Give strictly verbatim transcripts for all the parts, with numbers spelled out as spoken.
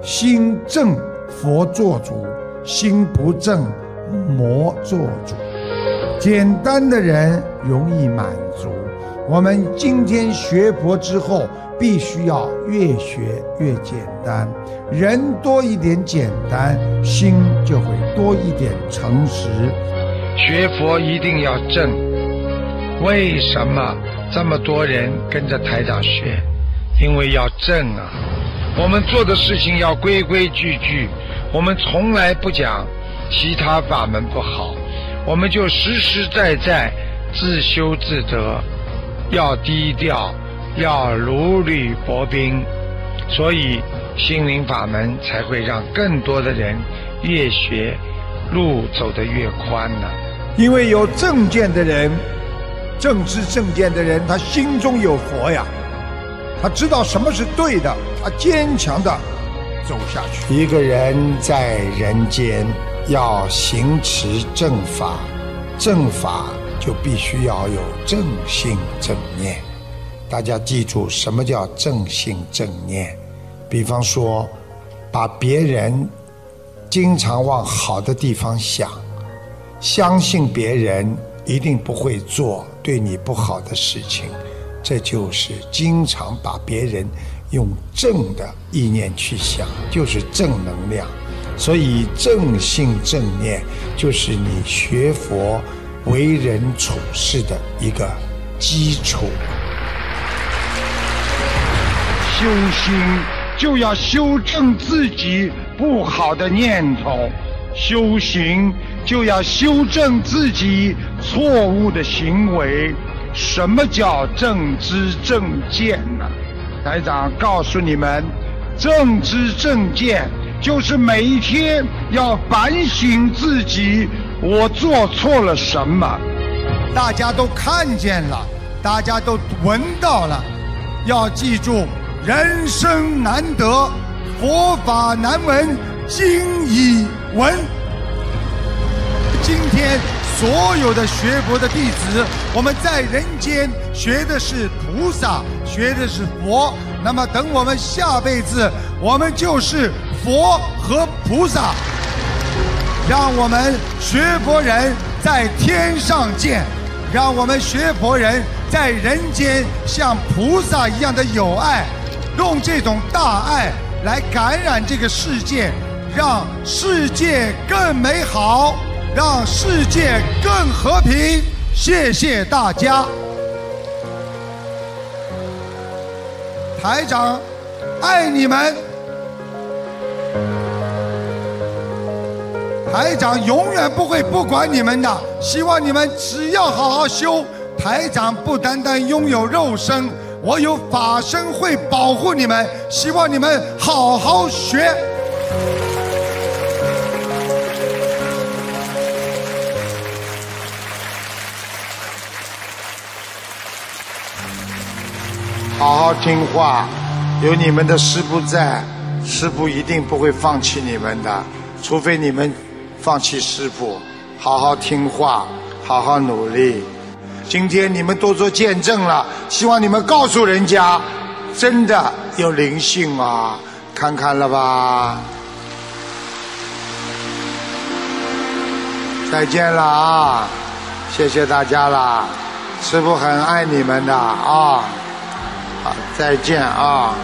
心正佛做主，心不正魔做主。简单的人容易满足，我们今天学佛之后必须要越学越简单，人多一点简单，心就会多一点诚实。 学佛一定要正，为什么这么多人跟着台长学？因为要正啊，我们做的事情要规规矩矩，我们从来不讲其他法门不好，我们就实实在在自修自得，要低调，要如履薄冰，所以心灵法门才会让更多的人越学路走得越宽呢、啊。 因为有正见的人，正知正见的人，他心中有佛呀，他知道什么是对的，他坚强的走下去。一个人在人间要行持正法，正法就必须要有正信正念。大家记住什么叫正信正念？比方说把别人经常往好的地方想，相信别人一定不会做对你不好的事情，这就是经常把别人用正的意念去想，就是正能量。所以正信正念就是你学佛为人处事的一个基础。 修心就要修正自己不好的念头，修行就要修正自己错误的行为。什么叫正知正见呢？台长告诉你们，正知正见就是每一天要反省自己，我做错了什么。 大家都看见了，大家都闻到了，要记住，人生难得，佛法难闻，经已闻。今天所有的学佛的弟子，我们在人间学的是菩萨，学的是佛，那么等我们下辈子，我们就是佛和菩萨。让我们学佛人在天上见，让我们学佛人在人间像菩萨一样的有爱，用这种大爱来感染这个世界，让世界更美好，让世界更和平。谢谢大家。台长爱你们，台长永远不会不管你们的，希望你们只要好好修。台长不单单拥有肉身，我有法身会保护你们，希望你们好好学。好好听话，有你们的师父在，师父一定不会放弃你们的，除非你们放弃师父。好好听话，好好努力。今天你们都做见证了，希望你们告诉人家，真的有灵性啊，看看了吧。再见了啊，谢谢大家啦，师父很爱你们的啊。好，再见啊。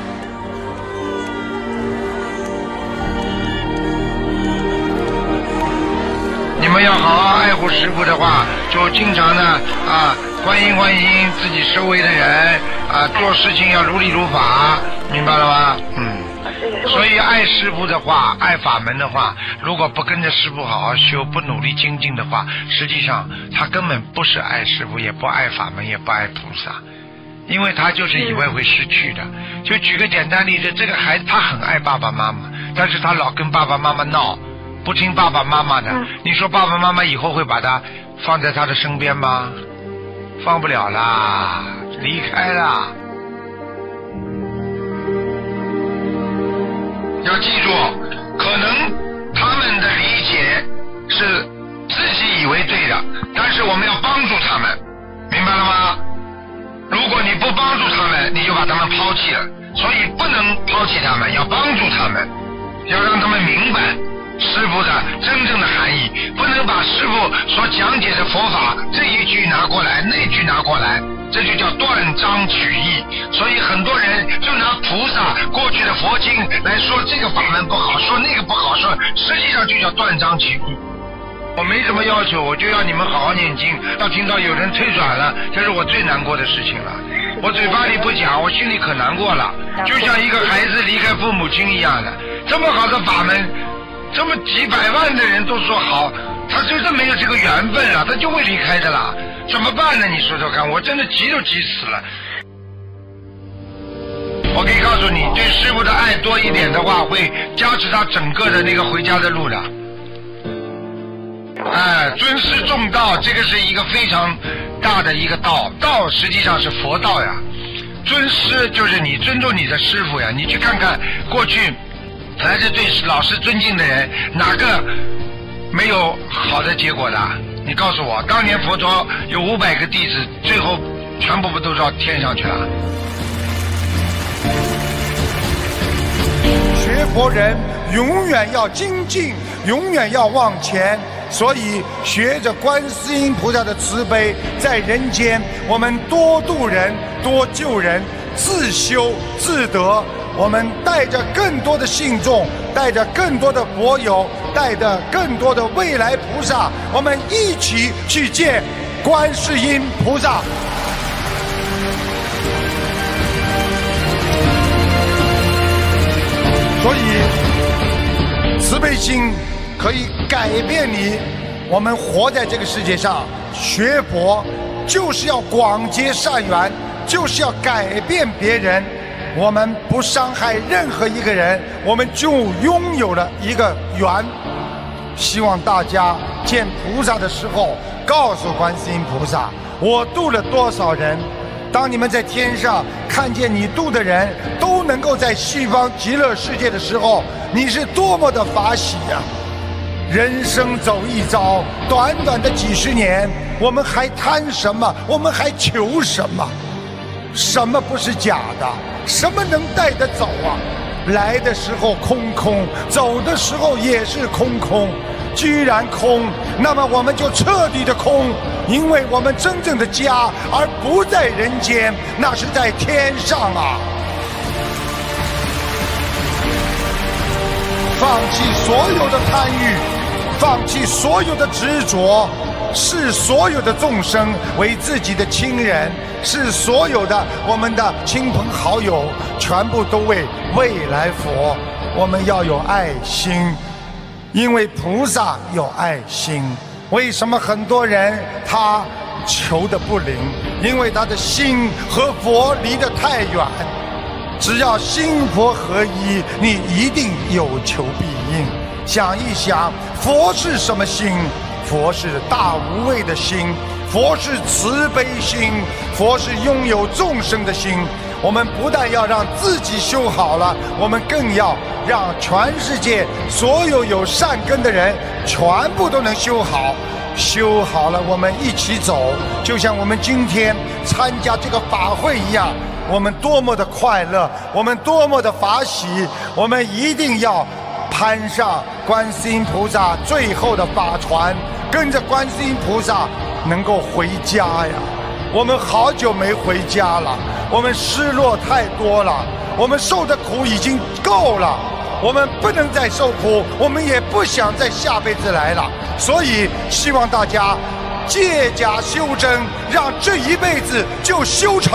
你们要好好爱护师父的话，就经常呢啊欢迎欢迎自己周围的人啊，做事情要如理如法，明白了吗？嗯。所以爱师父的话，爱法门的话，如果不跟着师父好好修，不努力精进的话，实际上他根本不是爱师父，也不爱法门，也不爱菩萨。因为他就是以为会失去的。就举个简单例子，这个孩子他很爱爸爸妈妈，但是他老跟爸爸妈妈闹，不听爸爸妈妈的，你说爸爸妈妈以后会把他放在他的身边吗？放不了啦，离开啦。要记住，可能他们的理解是自己以为对的，但是我们要帮助他们，明白了吗？如果你不帮助他们，你就把他们抛抛弃了，所以不能抛弃他们，要帮助他们，要让他们明白师父的真正的含义，不能把师父所讲解的佛法这一句拿过来，那句拿过来，这就叫断章取义。所以很多人就拿菩萨过去的佛经来说这个法门不好，说那个不好，说实际上就叫断章取义。我没什么要求，我就要你们好好念经，要听到有人退转了，这是我最难过的事情了。我嘴巴里不讲，我心里可难过了，就像一个孩子离开父母亲一样的。这么好的法门，这么几百万的人都说好，他就是没有这个缘分了，他就会离开的啦。怎么办呢？你说说看，我真的急都急死了。我可以告诉你，对师父的爱多一点的话，会加持他整个的那个回家的路的。哎，尊师重道，这个是一个非常大的一个道，道实际上是佛道呀。尊师就是你尊重你的师父呀。你去看看过去凡是对老师尊敬的人，哪个没有好的结果的？你告诉我，当年佛陀有五百个弟子，最后全部不都到天上去了？ 学佛人永远要精进，永远要往前。所以学着观世音菩萨的慈悲，在人间我们多度人，多救人，自修自得。我们带着更多的信众，带着更多的佛友，带着更多的未来菩萨，我们一起去见观世音菩萨。所以慈悲心可以改变你。我们活在这个世界上，学佛就是要广结善缘，就是要改变别人。我们不伤害任何一个人，我们就拥有了一个缘。希望大家见菩萨的时候，告诉观世音菩萨，我度了多少人。当你们在天上看见你度的人都能够在西方极乐世界的时候，你是多么的法喜呀！人生走一遭，短短的几十年，我们还贪什么？我们还求什么？什么不是假的？什么能带得走啊？来的时候空空，走的时候也是空空。居然空，那么我们就彻底的空，因为我们真正的家而不在人间，那是在天上啊！放弃所有的贪欲，放弃所有的执着，视所有的众生为自己的亲人，视所有的我们的亲朋好友全部都为未来佛。我们要有爱心，因为菩萨有爱心。为什么很多人他求的不灵？因为他的心和佛离得太远。只要心佛合一，你一定有求必应。想一想，佛是什么心？佛是大无畏的心，佛是慈悲心，佛是拥有众生的心。我们不但要让自己修好了，我们更要让全世界所有有善根的人全部都能修好。修好了，我们一起走，就像我们今天参加这个法会一样，我们多么的快乐，我们多么的法喜。我们一定要攀上观世音菩萨最后的法船，跟着观世音菩萨能够回家呀。我们好久没回家了，我们失落太多了，我们受的苦已经够了，我们不能再受苦，我们也不想再下辈子来了。所以希望大家借假修真，让这一辈子就修成。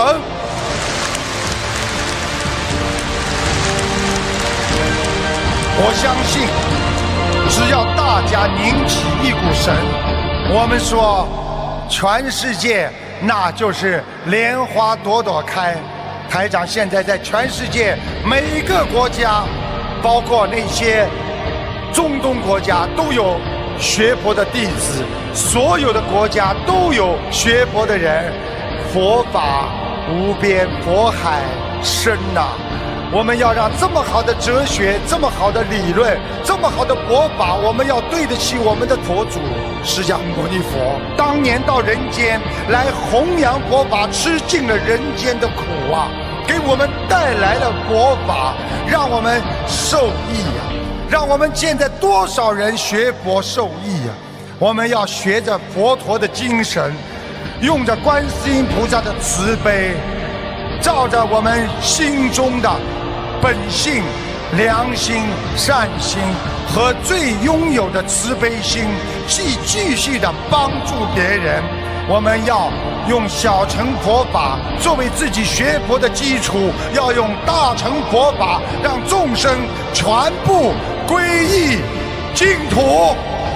我相信只要大家拧起一股神，我们说全世界那就是莲花朵朵开。台长现在在全世界每一个国家，包括那些中东国家都有学佛的弟子，所有的国家都有学佛的人。佛法无边，佛海深啊！我们要让这么好的哲学，这么好的理论，这么好的佛法，我们要对得起我们的佛祖释迦牟尼佛。当年到人间来弘扬佛法，吃尽了人间的苦啊！ 给我们带来了佛法，让我们受益呀、啊！让我们现在多少人学佛受益呀、啊！我们要学着佛陀的精神，用着观世音菩萨的慈悲，照着我们心中的本性、良心、善心和最拥有的慈悲心，继继续的帮助别人。我们要用小乘佛法作为自己学佛的基础，要用大乘佛法让众生全部皈依净土。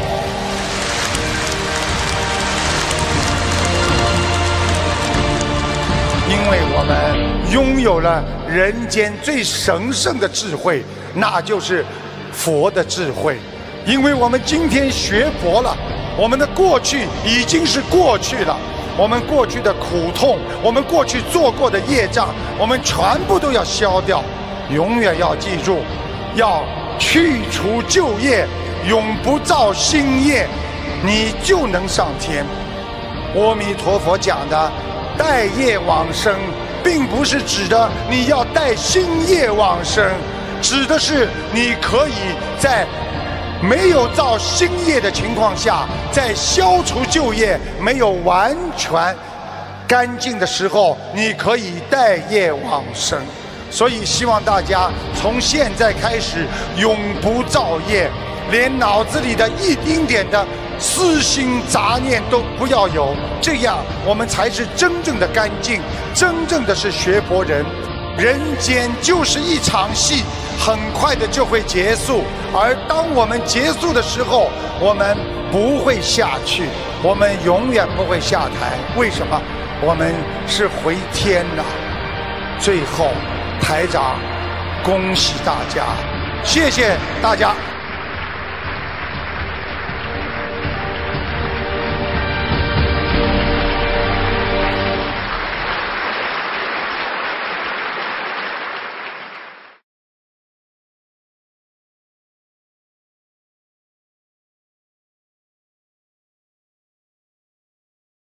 因为我们拥有了人间最神圣的智慧，那就是佛的智慧。因为我们今天学佛了，我们的过去已经是过去了，我们过去的苦痛，我们过去做过的业障，我们全部都要消掉。永远要记住，要去除旧业，永不造新业，你就能上天。阿弥陀佛讲的带业往生，并不是指的你要带新业往生，指的是你可以在没有造新业的情况下，在消除旧业没有完全干净的时候，你可以带业往生。所以希望大家从现在开始永不造业，连脑子里的一丁点的私心杂念都不要有，这样我们才是真正的干净，真正的是学佛人。人间就是一场戏，很快的就会结束，而当我们结束的时候，我们不会下去，我们永远不会下台。为什么？我们是回天了。最后台长恭喜大家，谢谢大家。